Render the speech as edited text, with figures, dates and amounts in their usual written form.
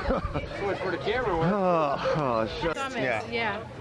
So much for the camera work. Oh, shit. Summit, Yeah. yeah.